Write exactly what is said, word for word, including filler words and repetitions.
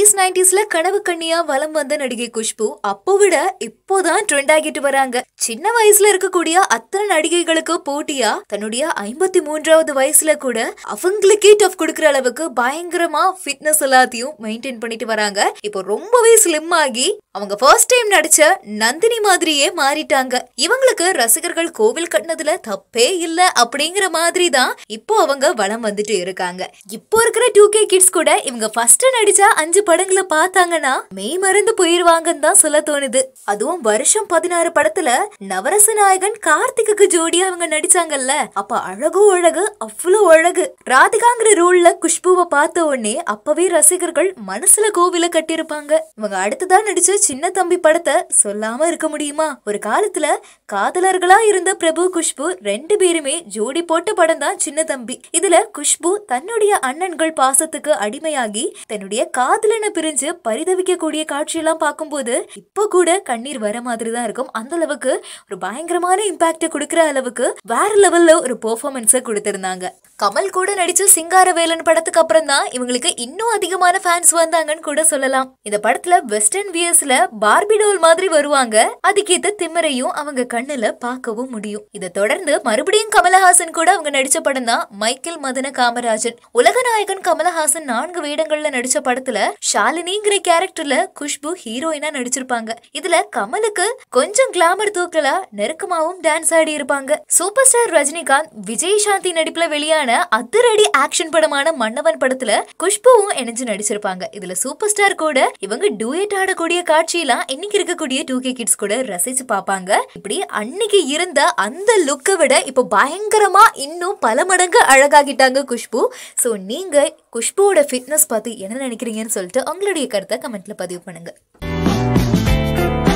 Eighties நைன்டிஸ்ல கனவு கண்ணியா வலம் வந்த நடிகை குஷ்பு அப்போ விட இப்போதான் ட்ரெண்ட் ஆகிட்டு வராங்க. சின்ன வயசுல இருக்கக்கூடிய அத்தனை நடிகைகளுக்கு போட்டியா தன்னுடைய ஐம்பத்தி மூன்றாவது வயசுல கூட அவங்களுக்கே டஃப் கொடுக்கற அளவுக்கு பயங்கரமா ஃபிட்னஸ் எல்லாத்தையும் மெயின்டைன் பண்ணிட்டு வராங்க. இப்போ ரொம்பவே ஸ்லிம் ஆகி அவங்க ஃபர்ஸ்ட் டைம் நடிச்ச நந்தினி மாதிரியே மாறிட்டாங்க. இவங்களுக்கு ரசிகர்கள் கோவில் கட்டினதுல தப்பே இல்ல அப்படிங்கிற மாதிரி தான் இப்போ அவங்க வலம் வந்துட்டு இருக்காங்க. இப்போ இருக்கிற டூ கே கிட்ஸ் கூட இவங்க ஃபர்ஸ்ட் நடிச்ச அஞ்சு படங்களை பார்த்தாங்கன்னா மெய் மறந்து போயிருவாங்கன்னு தான் சொல்ல தோணுது. அதுவும் வருஷம் பதினாறு படத்துல நவரச நாயகன் கார்த்திக்கு ஜோடியா அவங்க நடிச்சாங்கல்ல, அப்ப அழகோ அழகு, அவ்வளோ அழகு. ராதிகாங்கிற ரோல்ல குஷ்புவை பார்த்த உடனே அப்பவே ரசிகர்கள் மனசுல கோவில கட்டிருப்பாங்க. இவங்க அடுத்ததான் நடிச்ச சின்ன தம்பி படத்தை சொல்லாம இருக்க முடியுமா? ஒரு காலத்துல காதலர்களா இருந்த பிரபு குஷ்பு ரெண்டு பேருமே ஜோடி போட்ட படம் தான் சின்ன தம்பி. இதுல குஷ்பு தன்னுடைய அண்ணன்கள் பாசத்துக்கு அடிமையாகி தன்னுடைய காதலனை பிரிஞ்சு பரிதவிக்க கூடிய காட்சியெல்லாம் பார்க்கும்போது இப்ப கூட கண்ணீர் வர மாதிரி தான் இருக்கும். அந்த அளவுக்கு ஒரு பயங்கரமான இம்பாக்ட கொடுக்கற அளவுக்கு வேற லெவல்ல ஒரு பெர்ஃபார்மன்ஸை கொடுத்திருந்தாங்க. கமல் கூட நடிச்ச சிங்காரவேலன் படத்துக்கு அப்புறம் தான் இவங்களுக்கு இன்னும் அதிகமான ஃபேன்ஸ் வந்தாங்கன்னு கூட சொல்லலாம். இந்த படத்துல வெஸ்டர்ன் வியர்ஸ்ல பார்பி டோல் மாதிரி வருவாங்க. அதுக்கேத்த திமிரையும் அவங்க கண்ணுல பார்க்கவும் முடியும். இதை தொடர்ந்து மறுபடியும் கமலஹாசன் கூட அவங்க நடிச்ச படம் தான் மைக்கேல் மதன காமராஜன். உலகநாயகன் கமலஹாசன் நான்கு வேடங்கள்ல நடிச்ச படத்துல ஷாலினிங்கிற கேரக்டர்ல குஷ்பு ஹீரோயினா நடிச்சிருப்பாங்க. இதுல கமலுக்கு கொஞ்சம் கிளாமர் தூக்கலா நெருக்கமாவும் டான்ஸ் ஆடி இருப்பாங்க. சூப்பர் ஸ்டார் ரஜினிகாந்த் விஜய் சாந்தி நடிப்புல வெளியான அதிரடி ஆக்ஷன் படமான மன்னவன் படத்துல குஷ்புவும் இணைஞ்சு நடிச்சிருப்பாங்க. இதுல சூப்பர் ஸ்டார் கூட இவங்க டூயட் ஆடக்கூடிய காட்சியெல்லாம் இன்னைக்கு இருக்கக்கூடிய டூ கே கிட்ஸ் கூட ரசிச்சு பாப்பாங்க. இப்படி அன்னைக்கு இருந்த அந்த லுக்கை விட இப்ப பயங்கரமா இன்னும் பல மடங்கு அழகாகிட்டாங்க குஷ்பு. சோ நீங்க குஷ்புவோட ஃபிட்னஸ் பத்தி என்ன நினைக்கிறீங்கன்னு சொல்லிட்டு உங்களுடைய கருத்தை கமெண்ட்ல பதிவு பண்ணுங்க.